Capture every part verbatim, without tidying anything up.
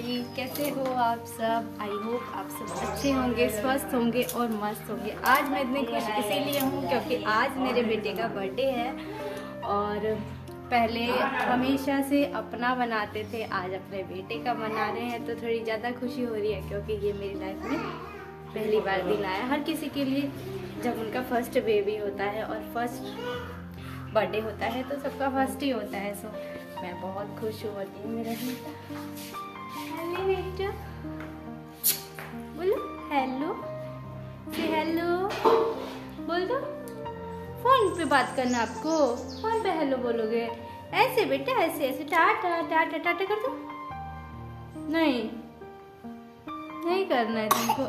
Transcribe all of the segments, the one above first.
जी, कैसे हो आप सब। आई होप आप सब अच्छे होंगे, स्वस्थ होंगे और मस्त होंगे। आज मैं इतनी खुश इसीलिए हूँ क्योंकि आज मेरे बेटे का बर्थडे है और पहले हमेशा से अपना बनाते थे, आज अपने बेटे का मना रहे हैं तो थोड़ी ज़्यादा खुशी हो रही है क्योंकि ये मेरी लाइफ में पहली बार दिन आया। हर किसी के लिए जब उनका फर्स्ट बेबी होता है और फर्स्ट बर्थडे होता है तो सबका फर्स्ट ही होता है। सो मैं बहुत खुश हूँ। और ये मेरा बेटा, हेलो बेटा, बोलो हेलो, से हेलो बोल दो। फोन पे बात करना आपको, फोन पे हेलो बोलोगे। ऐसे बेटा, ऐसे ऐसे टाटा टाटा टाटा कर दो। नहीं नहीं करना है तुमको।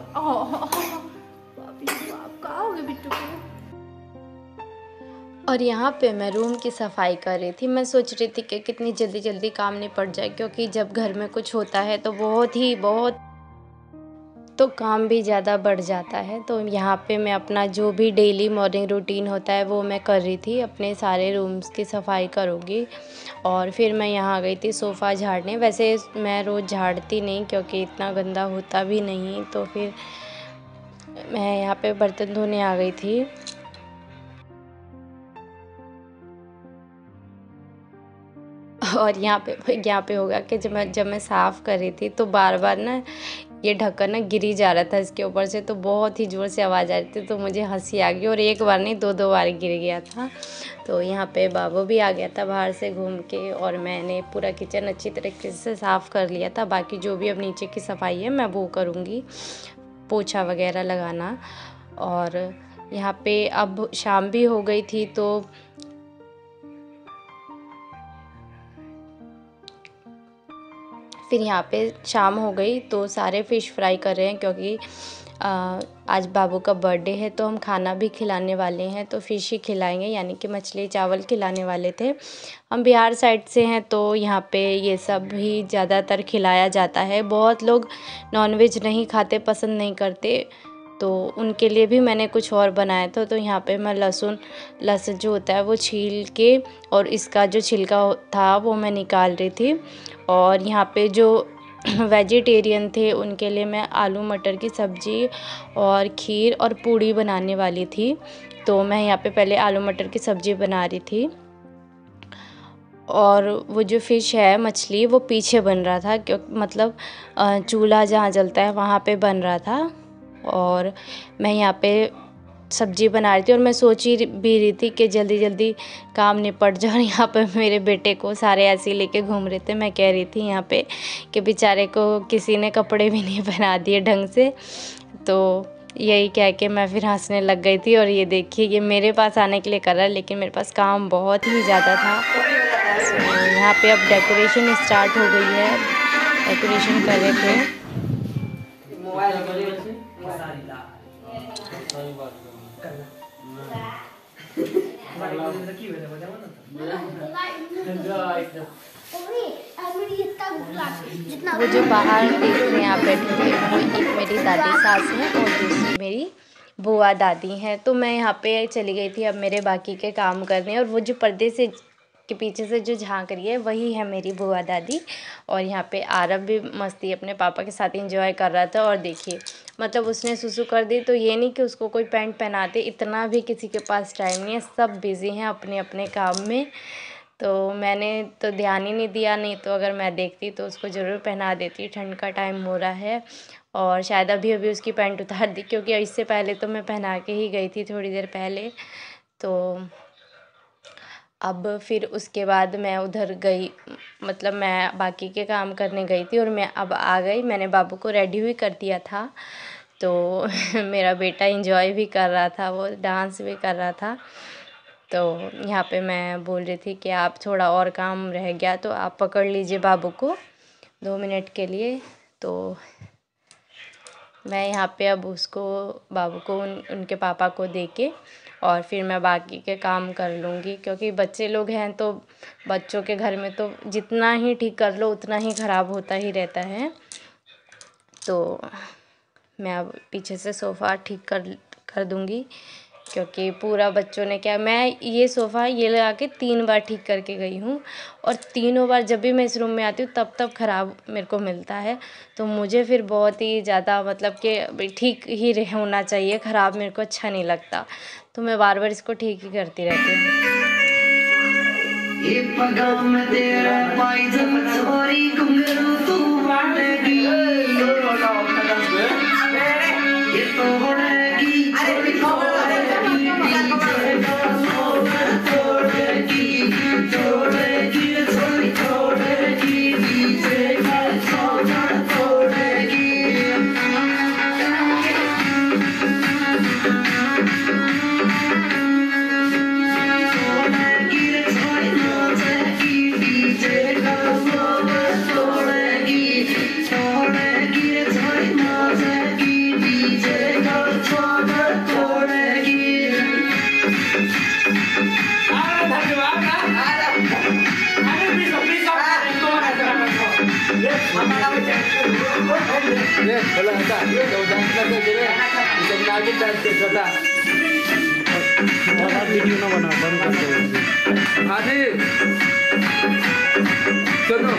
आप कहाँ हो गए बिट्टू को। और यहाँ पे मैं रूम की सफाई कर रही थी। मैं सोच रही थी कि कितनी जल्दी जल्दी काम निपट जाए, क्योंकि जब घर में कुछ होता है तो बहुत ही बहुत तो काम भी ज़्यादा बढ़ जाता है। तो यहाँ पे मैं अपना जो भी डेली मॉर्निंग रूटीन होता है वो मैं कर रही थी। अपने सारे रूम्स की सफाई करूँगी और फिर मैं यहाँ आ गई थी सोफ़ा झाड़ने। वैसे मैं रोज़ झाड़ती नहीं क्योंकि इतना गंदा होता भी नहीं, तो फिर मैं यहाँ पे बर्तन धोने आ गई थी। और यहाँ पे यहाँ पे होगा कि जब मैं जब मैं साफ़ कर रही थी तो बार बार ना ये ढक्कन ना गिरी जा रहा था इसके ऊपर से, तो बहुत ही ज़ोर से आवाज़ आ रही थी। तो मुझे हंसी आ गई और एक बार नहीं दो दो बार गिर गया था। तो यहाँ पे बाबू भी आ गया था बाहर से घूम के और मैंने पूरा किचन अच्छी तरीके से साफ़ कर लिया था। बाकी जो भी अब नीचे की सफाई है मैं वो करूँगी, पोछा वगैरह लगाना। और यहाँ पे अब शाम भी हो गई थी तो फिर यहाँ पे शाम हो गई तो सारे फ़िश फ्राई कर रहे हैं, क्योंकि आ, आज बाबू का बर्थडे है तो हम खाना भी खिलाने वाले हैं। तो फ़िश ही खिलाएंगे, यानी कि मछली चावल खिलाने वाले थे। हम बिहार साइड से हैं तो यहाँ पे ये सब भी ज़्यादातर खिलाया जाता है। बहुत लोग नॉनवेज नहीं खाते, पसंद नहीं करते, तो उनके लिए भी मैंने कुछ और बनाया था। तो यहाँ पे मैं लहसुन लहसुन जो होता है वो छील के और इसका जो छिलका था वो मैं निकाल रही थी। और यहाँ पे जो वेजिटेरियन थे उनके लिए मैं आलू मटर की सब्ज़ी और खीर और पूड़ी बनाने वाली थी। तो मैं यहाँ पे पहले आलू मटर की सब्ज़ी बना रही थी और वो जो फ़िश है मछली वो पीछे बन रहा था, क्यों मतलब चूल्हा जहाँ जलता है वहाँ पे बन रहा था। और मैं यहाँ पे सब्ज़ी बना रही थी और मैं सोच ही भी रही थी कि जल्दी जल्दी काम निपट जाए। यहाँ पे मेरे बेटे को सारे ऐसे ही लेके घूम रहे थे। मैं कह रही थी यहाँ पे कि बेचारे को किसी ने कपड़े भी नहीं पहना दिए ढंग से। तो यही कह के मैं फिर हंसने लग गई थी। और ये देखिए ये मेरे पास आने के लिए कर रहा है, लेकिन मेरे पास काम बहुत ही ज़्यादा था। तो यहाँ पे अब डेकोरेशन स्टार्ट हो गई है, डेकोरेशन कर रहे थे। वो जो बाहर देख रहे हैं आप बैठे थे वो एक मेरी दादी सास हैं और दूसरी मेरी बुआ दादी हैं। तो मैं यहाँ पे चली गई थी अब मेरे बाकी के काम करने, और वो जो पर्दे से के पीछे से जो झांक रही है वही है मेरी बुआ दादी। और यहाँ पे आरब भी मस्ती अपने पापा के साथ एंजॉय कर रहा था। और देखिए मतलब उसने सुसु कर दी तो ये नहीं कि उसको कोई पैंट पहनाते, इतना भी किसी के पास टाइम नहीं है, सब बिज़ी हैं अपने अपने काम में। तो मैंने तो ध्यान ही नहीं दिया, नहीं तो अगर मैं देखती तो उसको ज़रूर पहना देती। ठंड का टाइम हो रहा है और शायद अभी अभी उसकी पैंट उतार दी, क्योंकि इससे पहले तो मैं पहना के ही गई थी थोड़ी देर पहले। तो अब फिर उसके बाद मैं उधर गई, मतलब मैं बाकी के काम करने गई थी और मैं अब आ गई। मैंने बाबू को रेडी भी कर दिया था। तो मेरा बेटा एंजॉय भी कर रहा था, वो डांस भी कर रहा था। तो यहाँ पे मैं बोल रही थी कि आप थोड़ा और काम रह गया तो आप पकड़ लीजिए बाबू को दो मिनट के लिए। तो मैं यहाँ पे अब उसको बाबू को उन, उनके पापा को दे के और फिर मैं बाकी के काम कर लूँगी, क्योंकि बच्चे लोग हैं तो बच्चों के घर में तो जितना ही ठीक कर लो उतना ही ख़राब होता ही रहता है। तो मैं अब पीछे से सोफ़ा ठीक कर कर दूँगी। क्योंकि पूरा बच्चों ने क्या, मैं ये सोफ़ा ये लगा के तीन बार ठीक करके गई हूँ और तीनों बार जब भी मैं इस रूम में आती हूँ तब तब ख़राब मेरे को मिलता है। तो मुझे फिर बहुत ही ज़्यादा मतलब कि ठीक ही रह होना चाहिए, ख़राब मेरे को अच्छा नहीं लगता, तो मैं बार बार इसको ठीक ही करती रहती हूँ। ये पगाम तेरा पायजम छोरी घुंघरू तू वालेगी, ये तो होगी छोरी छोड़ेगी, छोड़ेगी छोड़ेगी छोरी छोड़ेगी, डीजे का सोना छोड़ेगी। Kalau ada, jauh jangan kita jadi bisa lagi dan kita. और वीडियो ना बना बंद कर दो। आदि चलो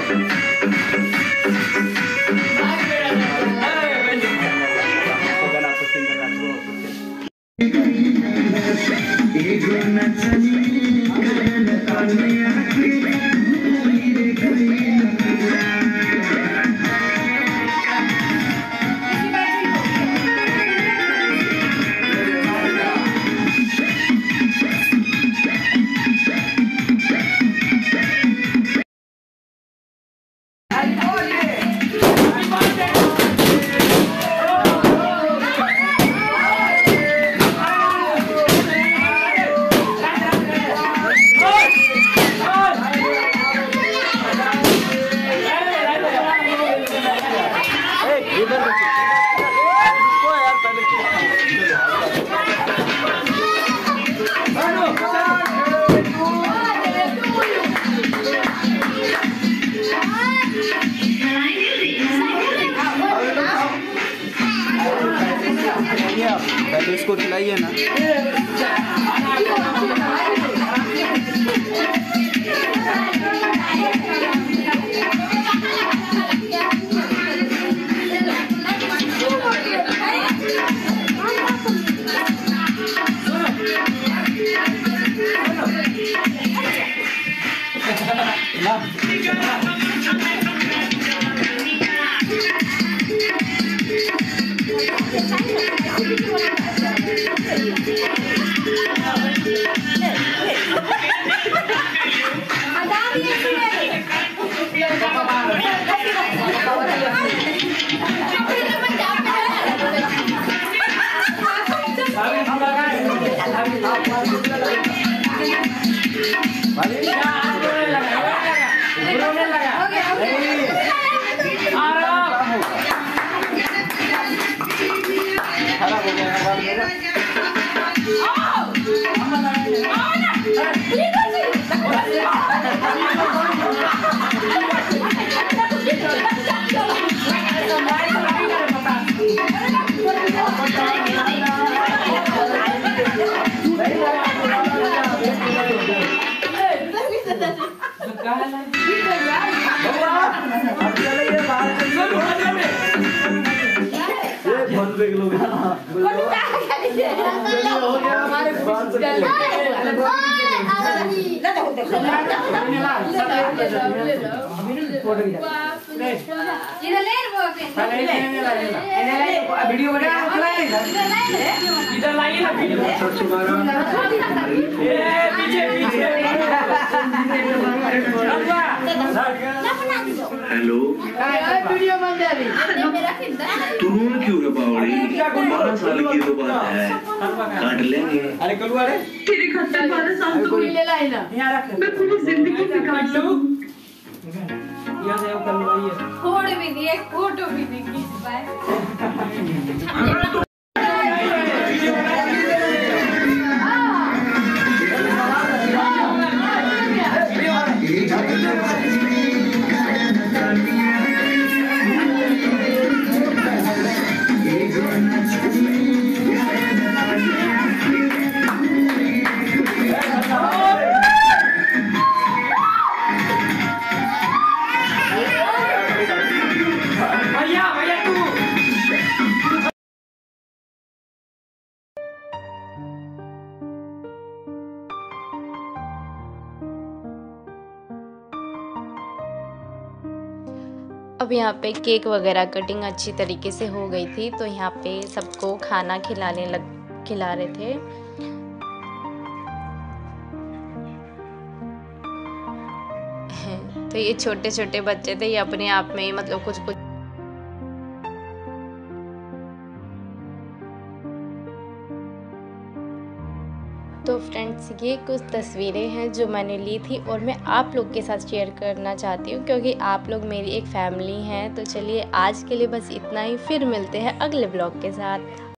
पहले इसको खिलाइए ना। वीडियो बना इधर लाइए ना वीडियो पीछे पीछे हेलो वीडियो बन जा रही तू रोन क्यों है बावड़ी? बारह साल की तो बात है, काट लेंगे। अरे कलू अरे तेरी खट्टा बारह साल तो ले लाई ना, मैं पूरी जिंदगी से काट लूं। यहाँ से वो कलू आई है, फोटो भी नहीं, एक फोटो भी नहीं खींच पाए। अब यहाँ पे केक वगैरह कटिंग अच्छी तरीके से हो गई थी, तो यहाँ पे सबको खाना खिलाने लग खिला रहे थे। तो ये छोटे छोटे बच्चे थे, ये अपने आप में ही मतलब कुछ कुछ तो फ्रेंड्स ये कुछ तस्वीरें हैं जो मैंने ली थी और मैं आप लोग के साथ शेयर करना चाहती हूँ, क्योंकि आप लोग मेरी एक फैमिली हैं। तो चलिए आज के लिए बस इतना ही, फिर मिलते हैं अगले ब्लॉग के साथ।